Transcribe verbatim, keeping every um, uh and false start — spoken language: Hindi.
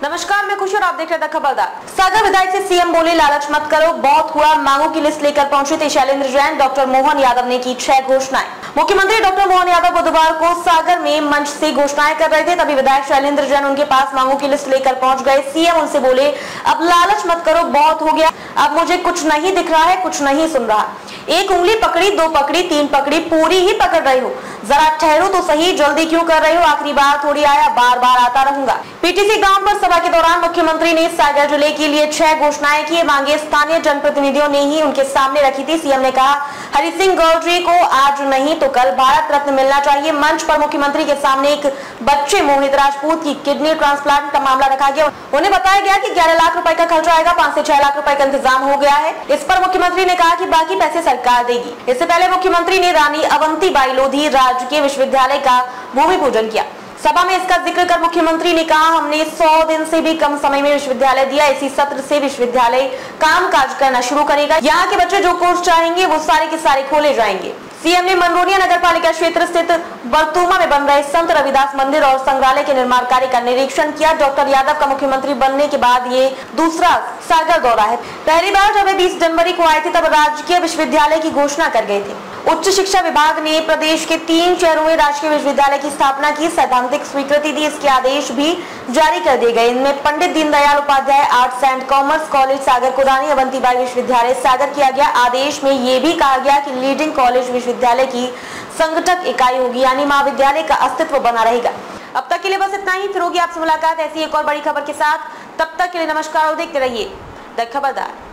नमस्कार, मैं खुशी और आप देख रहे हैं खबरदार। सागर विधायक से सीएम बोले लालच मत करो, बहुत हुआ। मांगों की लिस्ट लेकर पहुंचे थे शैलेंद्र जैन। डॉक्टर मोहन यादव ने की छह घोषणाएं। मुख्यमंत्री डॉक्टर मोहन यादव बुधवार को सागर में मंच से घोषणाएं कर रहे थे, तभी विधायक शैलेंद्र जैन उनके पास मांगों की लिस्ट लेकर पहुंच गए। सीएम उनसे बोले, अब लालच मत करो, बहुत हो गया। अब मुझे कुछ नहीं दिख रहा है, कुछ नहीं सुन रहा। एक उंगली पकड़ी, दो पकड़ी, तीन पकड़ी, पूरी ही पकड़ रहे हो। जरा ठहरो तो सही, जल्दी क्यों कर रहे हो? आखिरी बार थोड़ी आया, बार बार आता रहूंगा। पीटीसी ग्राउंड पर सभा के दौरान मुख्यमंत्री ने सागर जिले के लिए छह घोषणाएं की। मांगे स्थानीय जनप्रतिनिधियों ने ही उनके सामने रखी थी। सीएम ने कहा, हरि सिंह गौरजी को आज नहीं तो कल भारत रत्न मिलना चाहिए। मंच पर मुख्यमंत्री के सामने एक बच्चे मोहित राजपूत की किडनी ट्रांसप्लांट का मामला रखा गया। उन्हें बताया गया कि ग्यारह लाख रुपए का खर्च आएगा, पाँच से छह लाख रुपए का इंतजाम हो गया है। इस पर मुख्यमंत्री ने कहा कि बाकी पैसे सरकार देगी। इससे पहले मुख्यमंत्री ने रानी अवंतीबाई लोधी राजकीय विश्वविद्यालय का भूमि पूजन किया। सभा में इसका जिक्र कर मुख्यमंत्री ने कहा, हमने सौ दिन से भी कम समय में विश्वविद्यालय दिया। इसी सत्र से विश्वविद्यालय काम काज करना शुरू करेगा। यहाँ के बच्चे जो कोर्स चाहेंगे वो सारे के सारे खोले जाएंगे। सीएम ने मनरोनिया नगर पालिका क्षेत्र स्थित बरतुमा में बन रहे संत रविदास मंदिर और संग्रहालय के निर्माण कार्य का निरीक्षण किया। डॉक्टर यादव का मुख्यमंत्री बनने के बाद ये दूसरा सागर दौरा है। पहली बार जब वे बीस जनवरी को आए थे तब राजकीय विश्वविद्यालय की घोषणा कर गए थे। उच्च शिक्षा विभाग ने प्रदेश के तीन शहरों में राजकीय विश्वविद्यालय की स्थापना की, सैद्धांतिक स्वीकृति दी। इसके आदेश भी जारी कर दिए गए। इनमें Pandit Deendayal Upadhyay arts and commerce college Sagar को रानी अवंतीबाई विश्वविद्यालय सागर किया गया। आदेश में ये भी कहा गया कि लीडिंग कॉलेज विश्वविद्यालय की संगठक इकाई होगी, यानी महाविद्यालय का अस्तित्व बना रहेगा। अब तक के लिए बस इतना ही। फिर होगी आपसे मुलाकात ऐसी एक और बड़ी खबर के साथ। तब तक के लिए नमस्कार और देखते रहिए द खबरदार।